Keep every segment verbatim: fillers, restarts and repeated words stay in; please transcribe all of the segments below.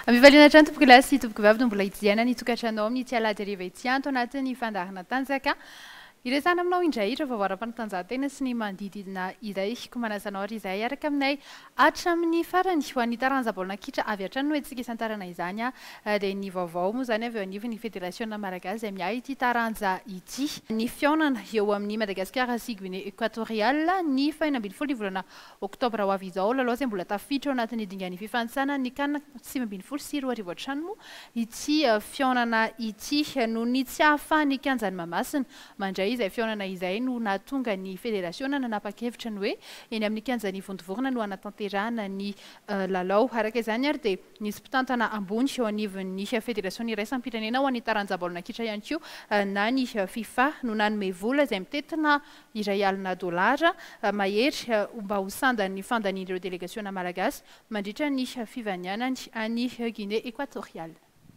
Amivaliana trano tompoko lasy tompoko vavy no mbola hijiana ny tokatranao amin'ny ity alahady hariva ity anto anatin'ny fandarana tanjaka. Iresana aminao indray ireo vaovara-panatanjahantena sy ny manodidina izay ko manasanao ary izay araka aminay hatramin'ny farany ho an'ny taranja baolina kitra avy hatrany no entsika isantarana izany a dia ny vaovao moa izany avy eo anivon'ny fédération malagasy izay miahy ity taranja ity. Ny fihaonana eo amin'ny Madagasikara sy Guinée équatoriale ny faha ambin'ny folo ny volana oktobra ho avy izao lalao izay mbola tafiditra ao anatin'ny dingan'ny fifantsana ny kanina sivy ambin'ny folo sy roa arivo hatrany moa ity fihaonana ity no ny tsy ahafahan'ny kianjan'ny Mahamasina mandray izay fihaonana izay no nahatonga ny fédération nanapa-kevitra ny hoe eny amin'ny kianjan'ny Vontovorona no hanatanterahana ny lalao. Araka izany ary dia nisy mpitantana ambony eo anivon'ny fédération iraisam-pirenena ho an'ny taranja baolina kitra ihany koa na ny FIFA no nanome vola izay mitetina iray alina dolara mahery mba ho sandan'ny fandanin'ireo délégation malagasy mandritra ny fivanianany any Guinée équatoriale.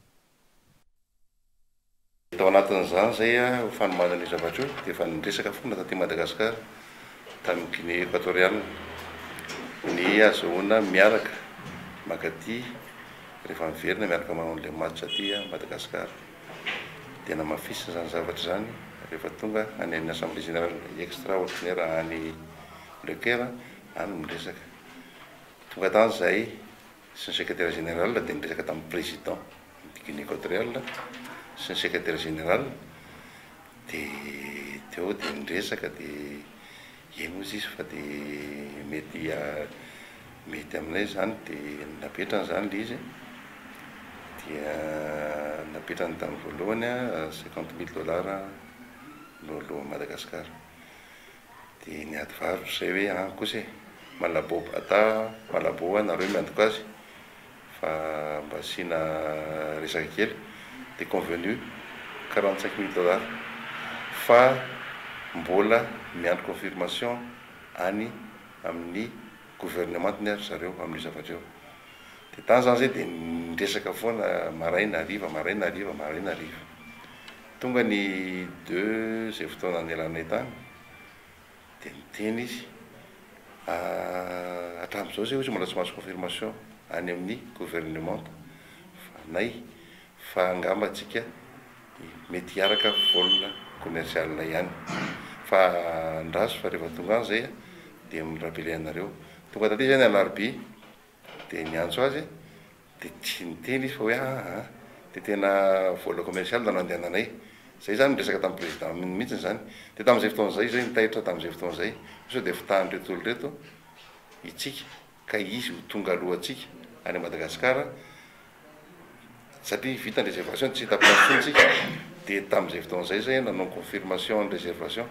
Tao anatin'izany zay ho fanomanana ny zavatra io dia efa niresaka foana taty Madagasikara tamin'ny Guinée équatoriale ny azahoana miaraka makaty rehefa miverina miaraka manao an'ilay match aty Madagasikara dia namafisina izany zavatra izany rehefa tonga any amin'ny assemblée générale extraordinaire any Le Caire any miresaka tonga tany zay sy ny secrétaire général dia niresaka tamin'ny président Guinée équatoriale sy ny secrétaire général dia teo dia niresaka dia eno izy izy fa dia mety mety aminay izany dia napetrana izany ilay izy dia napetrana tamin'ny voalohany cinquante mille dollars lolo Madagasikara dia niady varotra zay hoe a kosa e malabo ata malabo nareo miantoka azy fa mba asiana resaka kely dia convenu quarante-cinq mille dollars fa mbola miandry confirmation any amin'ny gouvernement ny ary zareo amin'io zavatra eo dia tany zany zay dia niresaka foana maraina hariva maraina hariva maraina hariva tonga ny deux zay fotoana anelanay tany dia niteny izy hatramin'izao zay izy mbola tsy mahazo confirmation any amin'ny gouvernement nay fa angamba antsika mety hiaraka volona commercial ihany fa andraso fa rehefa tonga any zay dia mirapele anareo tonga taty zany alarobia dia niantso azy dia tsy niteny izy fa hoe a dia tena vola commercial da nandehananay zay zany miresaka tamin'ny président mihitsy zany dia tamin'izay fotoana zay zay nitahitra tamin'izay fotoana zay sao dia fitahan'reto olo reto itsika ka izy ho tonga alohantsika any Madagasikara satria vita ny réservation tsy hita-plafontsika dia tamin'izay fotoana zay zay nanao confirmation ny réservation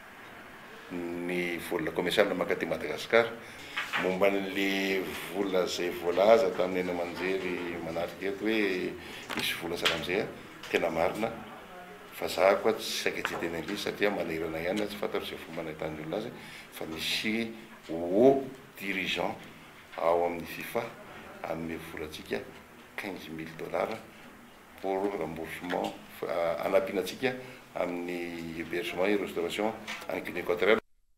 ny vola commercial makaty Madagasikara momba n'le vola zay voalaza tamin'ny eny amanjery manarika eto hoe misy vola sahala amin'izay tena marina fa za koa tsy saika tsy teny an'ilay satria manahirana ihany tsy fantatro zay fomba nahitany olona azy fa misy haut dirigeant ao amin'ny FIFA amin'ny volantsika quinze mille dollars pour remboursement anapinatsika amin'ny hébergement et restauration en Guinée équatoriale.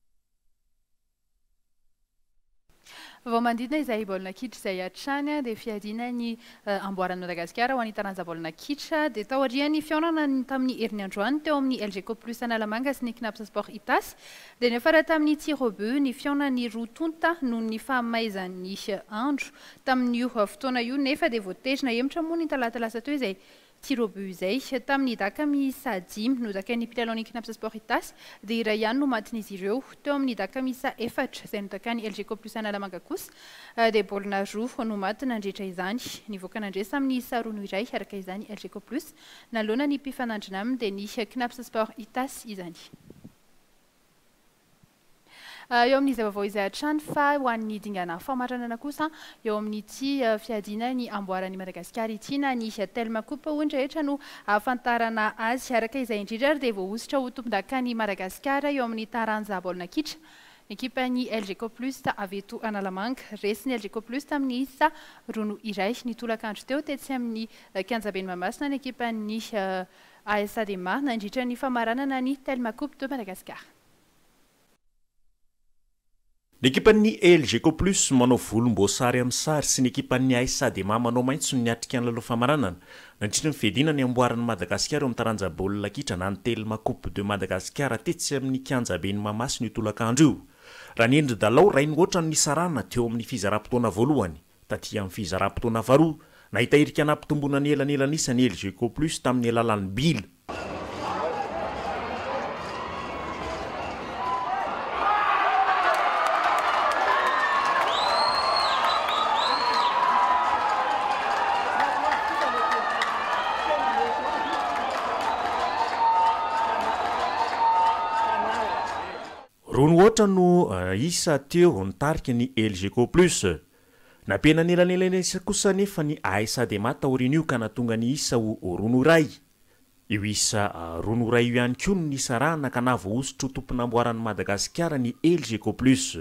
Vao manodidina izay baolina kitra izay hatrany dia fiadiana ny amboaran'ny Madagasikara ho an'ny taranja baolina kitra dia tao aorian'ny fihaonana tamin'ny herinandroany teo amin'ny L G C plus Analamanga sy ny Knaps Sport Itas dia nefara tamin'ny tir au but ny fihaonan'ny roa tonta noho ny fahamaizan'ny andro tamin'io fotoana io nefa dia voatezina emotra moa ny talata lasa teo izay tir au but izay tamin'ny daka miisa dimy no dakan'ny mpilalao Knaps Sport Itas dia iray ihany no matin'izy ireo teo amin'ny daka miisa efatra izay no dakan'ny L G C plus Analamanga kosa dia baolina roa no maty nandritra izany nivoaka nandresa amin'ny isa roa no iray araka izany L G C plus nalona ny mpifanandrina aminy dia ny Knaps Sport Itas izany. Eo amin'izay vaovao izay hatrany fa ho an'ny dingana famaranana kosa eo amin'ity fiadiana ny amboaran'ny Madagasikara ity na ny Telma Coupe hoy ny rehetra no ahafantarana azy araka izay indrindra ary dia voahositra ho tompon-dakany Madagasikara eo amin'ny taranja baolina kitra ekipa ny L G C plus avy eto Analamanga resy ny L G C plus tamin'ny isa roa no iray nitolakandro teo tetsy amin'ny kianjaben'ny Mahamasina ny ekipa ny A S Adema nandritra ny famaranana ny Telma Coupe de Madagasikara. Ny ekipan'ny L G C plus manao volomboasary amin'ny sary sy ny ekipan'ny A S A D M A manao maitso ny atrika ny lalao famaranana nandritra ny fiadina ny amboaran'ny Madagasikara eo amin'ny taranja baolina kitra na ny Telma Coupe de Madagasikara tetsy amin'ny kianjabeny Mahamasina io tolakandro io. Raha ny endry dalao raha ny oatra ny sarana teo amin'ny fizaram-potoana voalohany taty amin'ny fizaram-potoana faharoa nahita irika nampitombona ny elanelana isan'ny L G C plus tamin'ny alalan'ny Bill. Rony oatra no uh, isa teo nitarika ny L G C plus. Napena nelanelana isa kosa nefa ny A S A D M A taoriny io ka natonga ny isa ho rono ray. Io isa uh, rono ray io ihany koa ny isa rana ka navohosotro tompon'amboaran'ny Madagasikara ny L G C plus.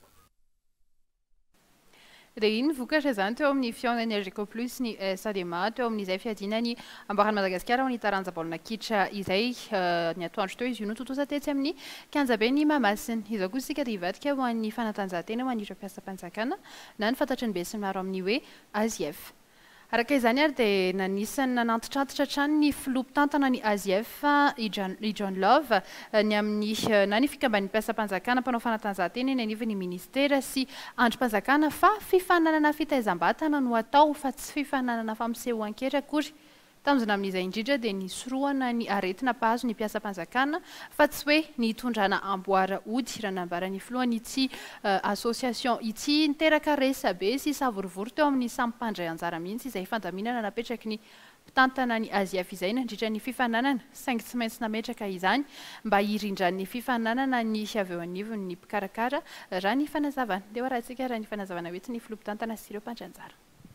Dia iny vokatra izany teo amin'ny fiaonan'ny L G C plus ny A S A D M A teo amin'izay fiadinany amboaran'ny Madagasikara ho ny taranja baolina kitra izay ny atoandro teo izy io notontosa tetsy amin'ny kianjabeny Mahamasina. Izao kosa isika dia hivadika ho an'ny fanatanjahantena ho an'ireo mpiasa-panjakana na ny fantatry ny be sy ny maro amin'ny hoe A Z F. Araka izany ary dia nanisany nanantitrantitra hatrany ny filoha-mpitantana ny A Z F i John Love ny amin'ny na ny fikamban'ny mpiasa-panjakana mpanao fanatanjahantena eny anivon'ny ministera sy androm-panjakana fa fifananana fitaizam-batana no atao fa tsy fifananana fampisehoan-kely akory. Tanjona amin'izay indrindra dia nisorohana ny aretina pahazo ny mpiasa-panjakana fa tsy hoe ny hitondrana amboara ody raha nambaran'ny filohany ity association ity niteraka resa be sy savorivory teo amin'ny sampandray anjara mihitsy izay fandaminana napetraky ny mpitantana ny A Z F izay nandritra ny fifananana saingy tsy maintsy nametraka izany mba hirindran'ny fifananana ny avy eo anivon'ny mpikarakara raha ny fanazavana. Dia hoarahantsika raha ny fanazavana hoety ny filoha-mpitantana sy ireo mpandray anjara.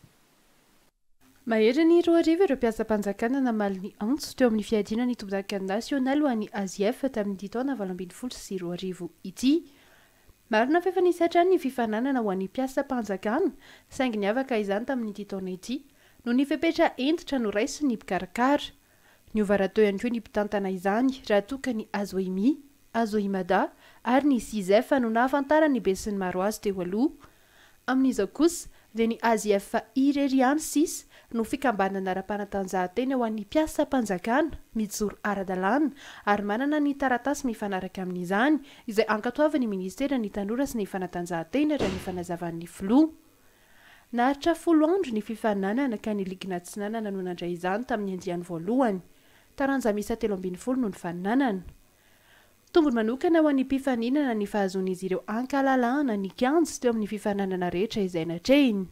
Mahery ny roa arivo ireo mpiasa-panjakana namaly ny antso teo amin'ny fiadina ny tombon-dakan'ny nasionaly ho an'ny A Z F tamin'ny taona valo ambin'ny folo sy roa arivo ity. Marina fa efa nisy hatrany ny fifananana ho an'ny mpiasa-panjakana saingy niavaka izany tamin'ity taona ity no ny fepetra entitra no raisy ny mpikarakara. Niova rahateo ihany koa ny mpitantana izany raha toka ny Azoimi, Azoimada ary ny S I Z F no nahafantarany be sy ny maro azy teo aloha. Amin'izao kosa dia ny A Z F Ireriany sisa no fikambanana ara-panatanjahantena ho an'ny mpiasa-panjakana mijoro ara-dalàna ary manana ny taratasy mifanaraka amin'izany izay ankatoavan'ny ministera ny tanora sy ny fanatanjahantena raha ny fanazavan'ny filoha. Naharitra folo andro ny fifananana ka ny ligy natsinanana no nandray izany tamin'ny andiany voalohany. Taranja misa telo ambin'ny folo no ny fananana. Tombony manokana ho an'ny mpifaninana ny fahazoan'izy ireo ankalalana ny kianjo teo amin'ny fifananana rehetra izay natrehiny.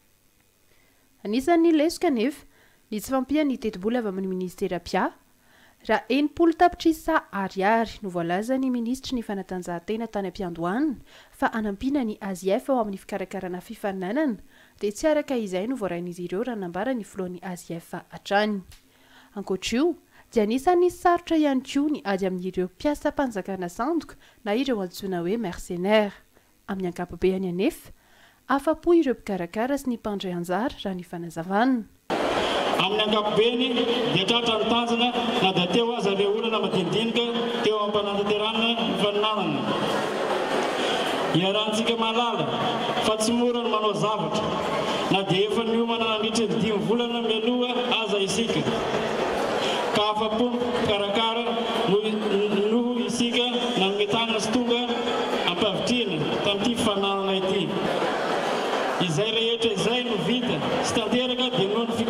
Anisan'ny lesoka nefa ny tsy fampia ny teti-bola avy amin'ny ministera Pia. Raha enimpolo tapitrisa ariary no voalaza ny ministry ny fanatanjahantena tany am-piandohanina fa anampiana ny A Z F ao amin'ny fikarakarana fifananana dia tsy araka izay no voarain'izy ireo raha nambara ny filohan'ny A Z F hatrany. Ankoatr'io dia anisan'ny sarotra ihany koa ny ady amin'ireo mpiasa-panjakana sandoka na ireo antsoina hoe mercenaire. Amin'ny ankapobeny anefa afa-po ireo mpikarakara sy ny mpandray anjara raha ny fanazavana. Amin'ny ankapobeny dia tratra ny tanjona na dia teo aza ilay olana madinidinika teo am-panantanterana ny faninanana. Iarahantsika malala fa tsy mora ny manao zavatra na dia efa niomana nandritra ny dimy volana mialoha aza isika. Ka afa-po mpikarakara no isika nanometana sy tonga ampavitrina tamin'ity fifananana ity. Izay rehetra izay no vita sy tanteraka dia noho ny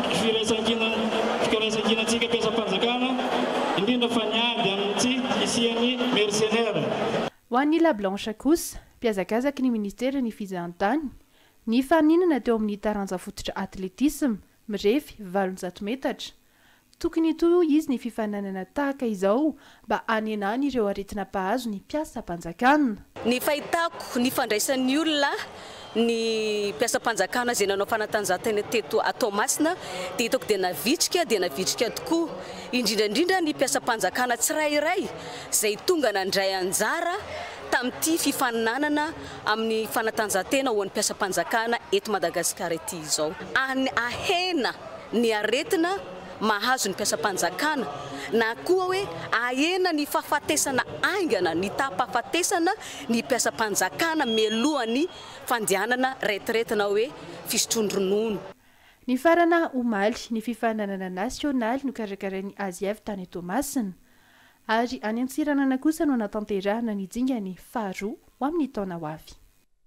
fikaraisakina-tsika mpiasa-panjakana indrindra fa niady amin'ity isian'ny mercenaire. Ho an'ny La Blanche kosa mpiazakazaky ny ministera ny fizahantany ny faninana teo amin'ny taranja fototra atletisme mirefy valonjato metatra. Tokony toy izy ny fifananana tahaka izao mba hanenany ireo aretina pahazo ny mpiasa-panjakana. Ny fahitako ny fandraisan'ny olona ny mpiasa-panjakana izay nanao fanatanjahantena teto atao masina dia hitako dia navitrika dia navitrika tokoa indrindrandrindra ny mpiasa-panjakana tsirairay izay tonga nandray anjara tamin'ity fifananana amin'ny fanatanjahantena ho an'ny mpiasa-panjakana eto Madagasikara ity izao. Ahena ny aretina mahazo ny mpiasa-panjakana na koa hoe ahena ny fahafatesana aingana ny tapafatesana ny mpiasam-panjakana mialohany fandehanana retraite-na hoe fisotrondronono. Ny farana omaly ny fifananana nasionaly no karakarain'ny A Z F tany Tomasina ary any Antsiranana kosa no natanterahana ny dingany faharoa ho amin'ny taona ho avy.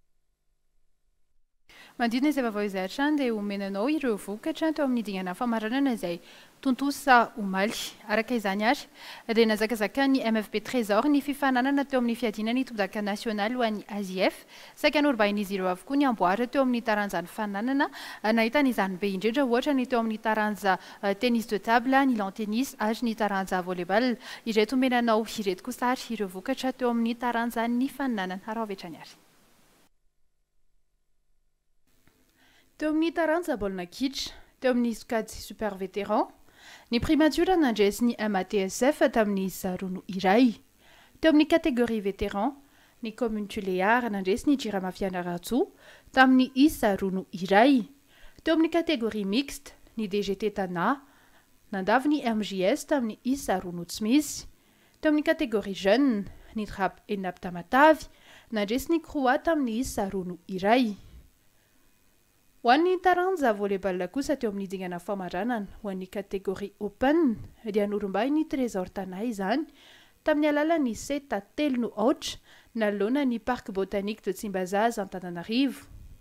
Manodidina izay vaovao izay hatrany dia omenanao ireo vokatra teo amin'ny dingana famaranana izay tontosa omaly. Araka izany ary dia nazakazaka ny M F B Trésor ny fifananana teo amin'ny fiadinany tobidaka nasionaly ho an'ny A Z F saika norbahin'izy ireo avokoa ny amboara teo amin'ny taranjan'ny fananana nahitana izany be indrindra ohatra ny teo amin'ny taranja tennis de table, ny lawn tennis ary ny taranja volleyball. Ireto omenanao ireto kosa ary ireo vokatra teo amin'ny taranjan'ny fananana. Arao avetrany ary. Teo amin'ny taranja baolina kitra, teo amin'ny sokajy super vétéran, ny primature nandresy ny M A T S F tamin'ny zarono iray. Teo amin'ny catégorie vétéran, ny commune Tuléar nandresy ny Jirama Fianaratsoa tamin'ny isa rono iray. Teo amin'ny catégorie mixte, ny D G T Tana nandavy ny M J S tamin'ny isa rono tsy misy. Teo amin'ny catégorie jeune, ny Drap Enap Tamatavy nandresy ny Croix tamin'ny isa rono iray. Ho an'ny taranja volleyball kosa teo amin'ny dingana famaranana ho an'ny catégorie open dia norombahy ny Trésor Tanay izany tamin'ny alalan'ny seta telo no aotra nalona ny parc botanique de Tsimbazaza Antananarivo.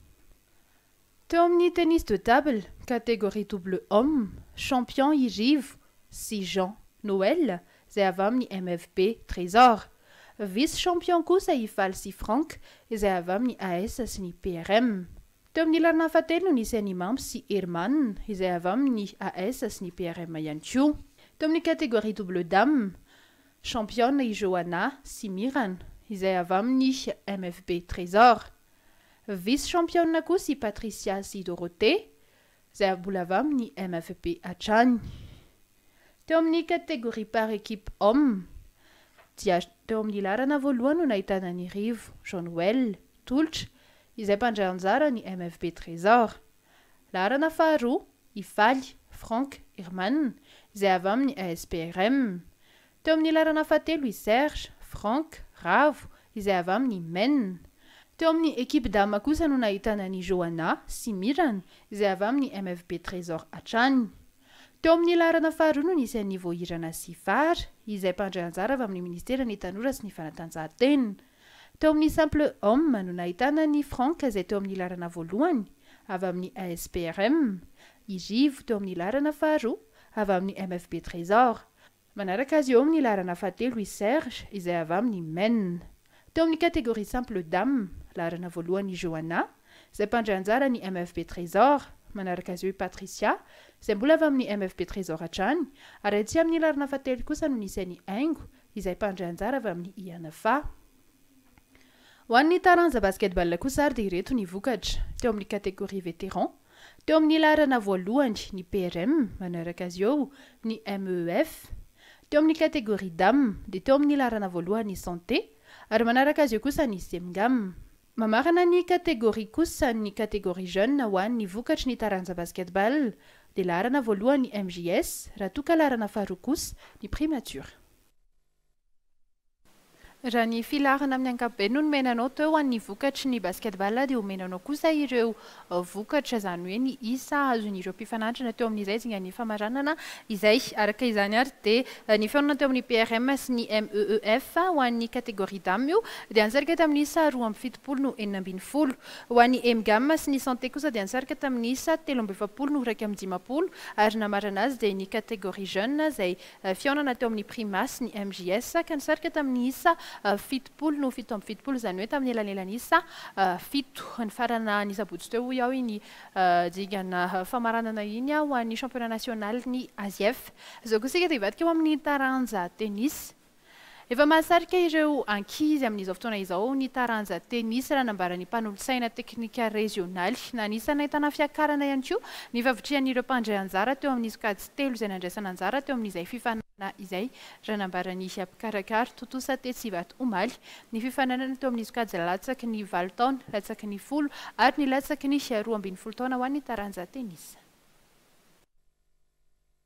Teo amin'ny tennis de table catégorie double homme champion irivo si Jean Noël izay avy amin'ny M F B Trésor. Vice champion kosa ifaly si Frank izay avy amin'ny A S sy ny P R M. Teo amin'ny larana fahatelo nisy any Mambo sy Herman izay avy amin'ny A S sy ny P R M ihany koa. Teo amin'ny catégorie double dame, championne i Johanna sy Miran izay avy amin'ny M F B Trésor. Vice championne koa si Patricia sy Dorothée izay mbola avy amin'ny M F B Hatrany. Teo amin'ny catégorie par équipe homme, dia teo amin'ny larana voalohany no nahitana ny Rivo, Jean-Noël, Toltra izay mpandray anjara ny M F B Trésor. Larana faharoa, ifaly, Frank, Herman izay avy amin'ny A S P R M. Teo amin'ny larana fahatelo i Serge, Frank, Ravo izay avy amin'ny Men. Teo amin'ny équipe dame kosa no nahitana ny Johanna sy Miran izay avy amin'ny M F B Trésor Hatrany. Teo amin'ny larana faharoa no nisy an'ny Voahirana sy Vary izay mpandray anjara avy amin'ny ministera ny tanora sy ny fanatanjahantena. Teo amin'ny simple homme no nahitana ny Frank izay teo amin'ny larana voalohany avy amin'ny A S P R M. I Rivo teo amin'ny larana faharoa avy amin'ny M F B Trésor. Manaraka azy eo amin'ny larana fahatelo i Serge izay avy amin'ny Men. Teo amin'ny catégorie simple dame, larana voalohany i Johanna izay mpandray anjara ny M F B Trésor. Manaraka azy eo i Patricia izay mbola avy amin'ny M F B Trésor hatrany ary aty amin'ny larana fahatelo kosa no nisy an'ny Aingo izay mpandray anjara avy amin'ny I N F A. Ho an'ny taranja basketball kosa ary dia ireto ny vokatra teo amin'ny catégorie vétéran, teo amin'ny larana voalohany ny P R M, manaraka azy eo ny M E F, teo amin'ny catégorie dame dia teo amin'ny larana voalohany ny santé ary manaraka azy eo kosa ny Semgam. Mamarana ny catégorie kosa ny catégorie jeune ho an'ny vokatra ny taranja basketball dia larana voalohany ny M J S raha toka larana faharoa kosa ny primature. Raha ny filarana amin'ny ankapobeny no nomenanao teo ho an'ny vokatry ny basketball dia homenanao kosa ireo vokatra izany hoe ny isa azon'ireo mpifanandrana teo amin'izay dingany famaranana izay. Araka izany ary dia ny feonana teo amin'ny P R M sy ny M E E F ho an'ny catégorie dame io dia ansarika tamin'ny isa roa amby fitopolo no enina ambin'ny folo. Ho an'ny Mgam sy ny santé kosa dia ansarika tamin'ny isa telo amby efapolo no iraika amby dimapolo ary namarana azy dia ny catégorie jeune izay feonana teo amin'ny primas ny M J S ka nisarika tamin'ny isa fitopolo no fito amby fitopolo izany hoe tamin'ny elanelan'isa fito. Ny farana nisabotsy teo iaho iny dingana famaranana iny ho an'ny championnat national ny A Z F. Izao koa sika dia hivadika eo amin'ny taranja tennis. Efa mahasarika ireo ankizy amin'izao fotoana izao ny taranja tennis raha nambaran'ny mpanolosaina teknika régionaly na anisany ahitana fiakarana ihany koa ny favitrian'ireo mpandray anjara teo amin'ny sokajy telo izay nandraisana anjara teo amin'izay fifanana izay raha nambaran'ny mpikarakara Totosa Tetsivato Omaly ny fifananana teo amin'ny sokajy latsaky ny valo taona, latsaky ny folo ary ny latsaky ny roa ambin'ny folo taona ho an'ny taranja tennis.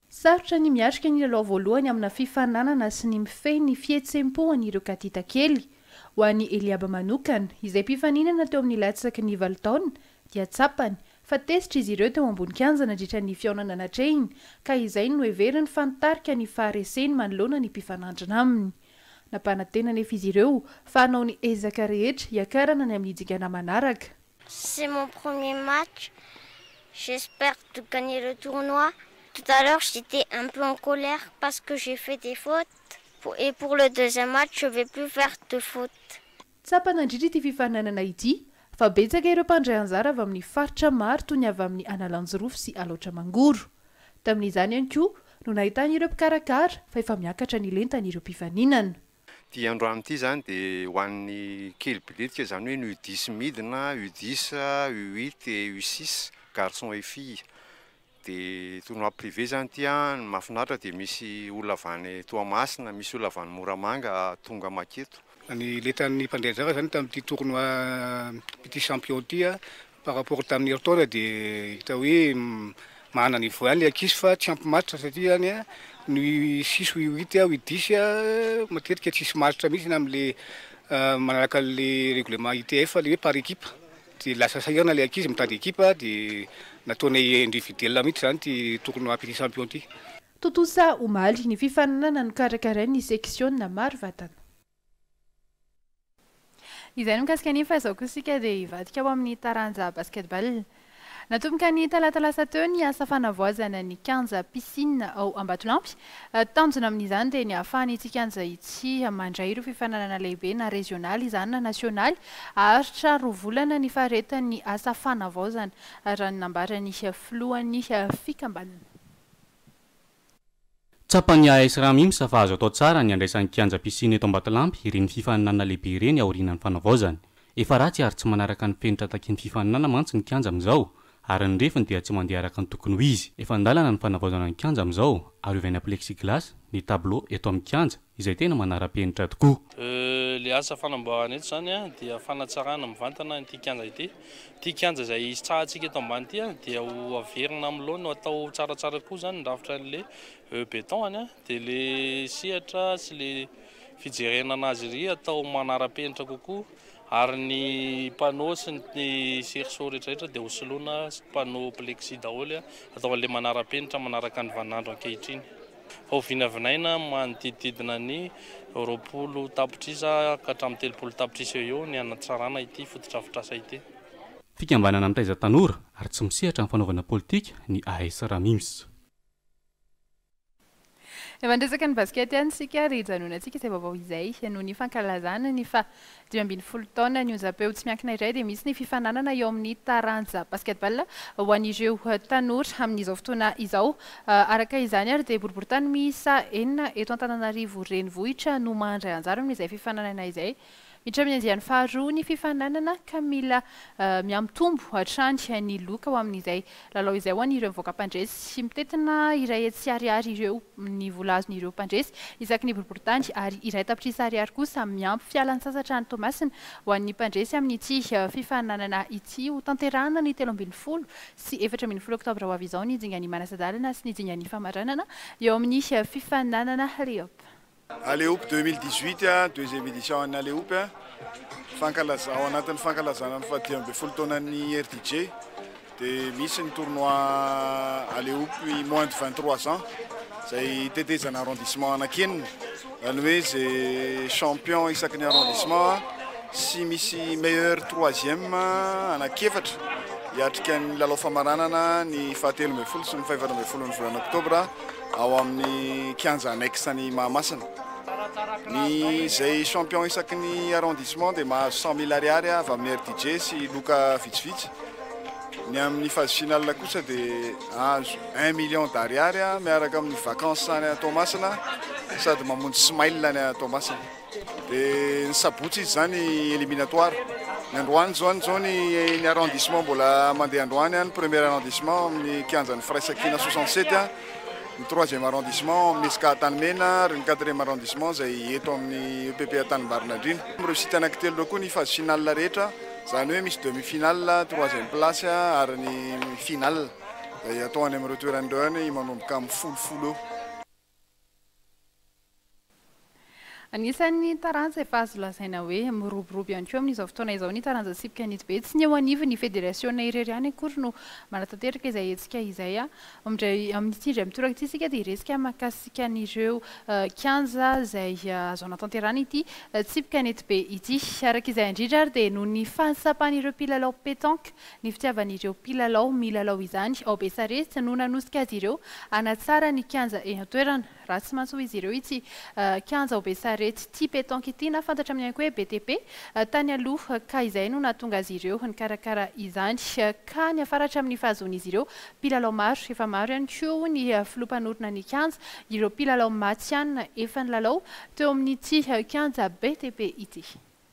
sarotra ny miatrika ny lalao voalohany amina fifananana sy ny mifehy ny fihetsempo an'ireo katita kely ho an'ny Eliaba manokana izay mpifaninana teo amin'ny latsaky ny valo taona dia tsapany fa tesitra izy ireo teo ambony kianja nandritra ny fiaonana natrehiny ka izay no heveriny fantarika ny fahareseny manoloana ny mpifanandrina aminy. Napanantena nefa izy ireo fa hanao ny ezaka rehetra hiakarana ny amin'ny dingana manaraka. C'est mon premier match. J'espère de gagner le tournoi. Tout à l'heure, j'étais un peu en colère parce que j'ai fait des fautes. Et pour le deuxième match, je ne vais plus faire de fautes. Tsapana indrindra ity fifananana ity fa betsaka ireo mpandray anjara avy amin'ny faritra maro toy ny avy amin'ny Analanjorofo sy Alaotra Mangoro. Tamin'izany ihany koa no nahitana ireo mpikarakara fa efa miakatra ny lentan'ireo mpifaninana. Ty androany ity zany dia ho an'ny kely biletika zany hoe ny U dix midina, U dix, U huit et U six, garçons et filles. Dia tournoi privé zany ty ny mahafinaritra dia misy olona avy any Toamasina, misy olona avy any Moramanga tonga maketo. Ny letan'ny mpandray anjara zany tamin'ity tournoi petit champion ty par rapport tamin'ny taona dia hita hoe mahana ny voaly ankizy fa tsy ampy match satria any ny six ou huit ou dix matetika tsisy match mihitsy amin'le manaraka le règlement I T F le hoe par équipe. Dia lasa sahirana le ankizy mitady équipe dia nataony individuel mihitsy zany ty tournoi petit champion ty. Totosa omaly ny fifananana no karakarain'ny section na maro vatana. Izay no mikasika ny fa izao koa sika dia hivadika ao amin'ny taranja basketball. Natomboka ny talatalasa teo ny asa fanavoazana ny kianja piscine ao Ambatolampy. Tanjona amin'izany dia ny ahafahany ity kianja ity mandray ireo fifananana lehibe na regionaly izany na nasionaly aharitra roa volana ny faharetan'ny asa fanavaozana raha ny nambarany filohan'ny fikambanana. Tsapany A S Ramimsa fa azo atao tsara ny andraisan'ny kianja piscine eto Ambatolampy ireny fifananana lehibe ireny aorianany fanavaozana. Efa ratsy ary tsy manaraka ny penitra taky ny fifananana mantsy ny kianja amin'izao. Ary ny refiny dia tsy mandeha araka ny tokony ho izy. Efa andalana ny fanavaozana ny kianja amin'izao ary ovaina plexiglas ny tableau eto amin'ny kianja izay tena manara-penitra tokoa. Le asa fanamboarana eto zany dia fanatsarana mivantana ity kianja ity. Ity kianja izay tsahantsika eto ambany ity dia ho averina amin'loha no atao tsaratsara koa zany ndrafitra an'le béton dia le sihatra sy le fijerena anazy ry atao manara-penitra kokoa. Ary ny panneau sy ny serso rehetrarehetra dia hosoloana panneau plexi daholo atao an'ilay manara-penitra manaraka ny vaninandro ankehitriny. Fa ho vinavinaina manodidididina ny roapolo tapitrisa ka hatramin'ny telopolo tapitrisa eo eo ny anatsarana ity fotodrafitrasa ity. Fikambanana amin'ny taiza tanora ary tsy misehatra amin'ny fanaovana politika ny A S Ramimsa. Efa ndresaka ny basket ihany sika ry janonantsika izay vaovao izay noho ny fankalazana ny fa dimy ambin'ny folo taona ny onjam-peo tsy miankina iray dia misy ny fifananana eo amin'ny taranja basketball ho an'ireo tanora amin'izao fotoana izao. Araka izany ary dia boriboritany miisa enina eto Antananarivo renivohitra no mandray anjara amin'izay fifananana izay. Miditra amin'ny andiany faharoa ny fifananana ka mila miamitombo hatrany ny loka ho amin'izay lalao izay ho an'ireo mivoaka mpandresy mitetina iray etsy ariary ireo ny volazon'ireo mpandresy isaky ny boriboritany ary iray tapitrisa ariary kosa miampy fialan-tsasatra ny Tomasina ho an'ny mpandresy amin'ity fifananana ity ho tanterahana ny telo ambin'ny folo sy efatra ambin'ny folo oktobra ho avy izao ny dingan'ny manasadalana sy ny dingan'ny famaranana eo amin'ny fifananana Léop. Aléoup deux mille dix-huit, deuxième édition en Aléoup. Fankalaza, ao anatin'ny fankalazana ny fahadia ambin'ny folo taonan'ny R D J. Dia misy ny tournoi Aléoup moins de vingt-trois ans. Izay tetezana arrondissement anakenina. Zany hoe izay champion isaky ny arrondissement sy misy meilleur troisième anakefatra. Hiatrika ny lalao famaranana ny fahatelo ambin'ny folo sy ny fahaefatra ambin'ny folo ny volana oktobra ao amin'ny kianja annexe ny Mahamasina. Ny izay champion isaky ny arrondissement dia mahazo cent mille ariary avy amin'ny R D J sy loka vitsivitsy. Ny amin'ny phase finale kosa dia azo un million d'ariary miaraka amin'ny vacances any Toamasina sady mamonjy smile any Toamasina. Dia ny sabotsy izy zany éliminatoire. Ny androany zao zao ny arrondissement mbola mandeha androany any premier arrondissement amin'ny kianjan'ny Fraisakina soixante-sept, ny troisième arrondissement amin'ny Esika Tanimena ary ny quatrième arrondissement izay eto amin'ny E P P Tanimbaronadrina. Réussite anankitelo ireo koa ny phase finale rehetra, zany hoe misy demi-finale, troisième place ary ny finale. da atao any amin'ireo toerandreo any manomboka amin'ny folofolo eo. Anisan'ny taranja efa azo lazaina hoe miroborobo ihany koa amin'izao fotoana izao ny taranja sipika ny be tsy ny eo anivy ny fédération irery ihany akory no manatanteraka izay hetsika izay a amindray amin'ity indray mitoraka ity isika dia hiresika mahakasika an'ireo kianja izay azo anatanterana ity tsipika ny be ity araka izay indrindra ary dia noho ny fahasapan'ireo mpilalao pétanque ny fitiavan'ireo mpilalao milalao izany ao Besarety no nanosika azy ireo anatsara ny kianja eny an-toerana raha tsy mantso izy ireo ity kianja ao Besarety tia pétanque ity na fantatra amin'ny hoe B T P tany aloha ka izay no nahatonga azy ireo nikarakara izany ka ny afaratra amin'ny fahazoan'izy ireo mpilalao maro efa maro ihany koa ny filompanorona ny kianja ireo mpilalao matsianina efa nilalao teo amin'ity kianja B T P ity.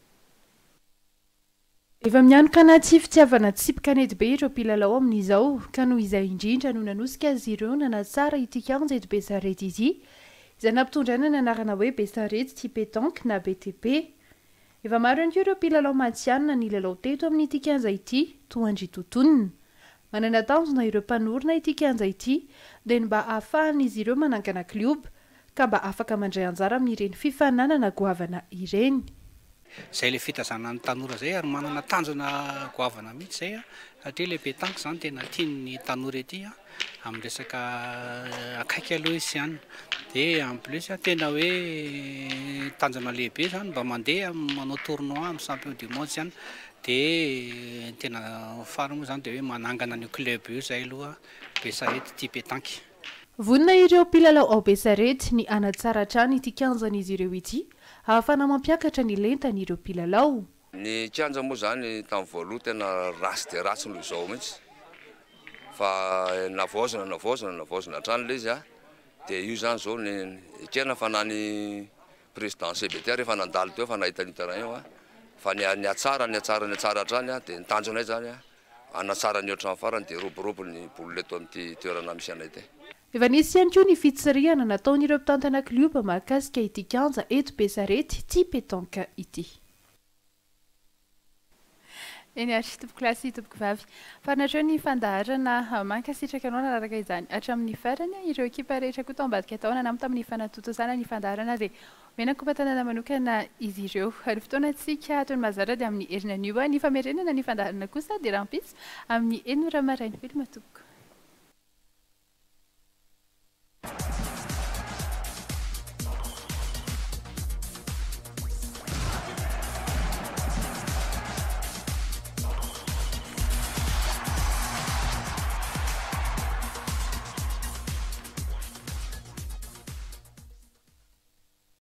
Efa mianoka anaty fitiavana tsipika nety be ireo mpilalao amin'izao ka noho izay indrindra no nanosika azy ireo nanatsara ity kianja eto Besarety ity izay nampitondraina ny anarana hoe Besarety tia pétanque na B T P. Efa maro ihany koa ireo mpilalao matsianina nilalao teto amin'ity kianja ity toandry totonina. Manana tanjona ireo mpanorona ity kianja ity dia mba ahafahan'izy ireo manangana klioba ka mba afaka mandray anjara amin'ireny fifananana goavana ireny. Zay le fitazana ny tanora zay ary manana tanjona goavana mihitsy zay a satria le pétanque zany tena tian'ny tanora ety a amin'ny resaka akaiky aloha izy ihany dia en plus tena hoe tanjona lehibe zany mba mandeha manao tournoi amin'ny champion du monde zany dia tena fara moa zany dia hoe manangana ny club io zay aloha Besarety tia pétanque. Vonona ireo mpilalao ao Besarety ny anatsara hatrany ity kianjan'izy ireo ity ahafana mampiakatra ny lentan'ireo mpilalao. Ny kianja moa zany tamin'ny voaloha tena ratsy dia ratsy noho izao mihitsy fa navaozana navaozana navaozana hatrany ilay izy a dia io zany zao ny ekena fa na ny président C B T rehefa nandalo teo fa nahita ny terrain io a fa ny atsara ny atsara ny atsara hatrany a dia nitanjonay zany a anatsara ny ohatrany farany dia roborobo ny bolina eto amin'ity toerana misy anay ty. Efa nisy ihany koa ny fitsirihana nataon'ireo mpitantana klioba mahakasika ity kianja eto Besarety tia pétanque ity. Eny ary tompoko lasy tompoko vavy fanatreo ny fandaharana mankasitraka anao nararaka izany hatramin'ny farany ireo ekipa rehetra koa tao ambadika taona namy tamin'ny fanatotosana ny fandaharana dia menako mpatanana manokana izy ireo ary fotoanantsika toy ny mazara dia amin'ny herinan'io ny famerenana ny fandaharana kosa dia rampitsy amin'ny enina maraina fely matoboko.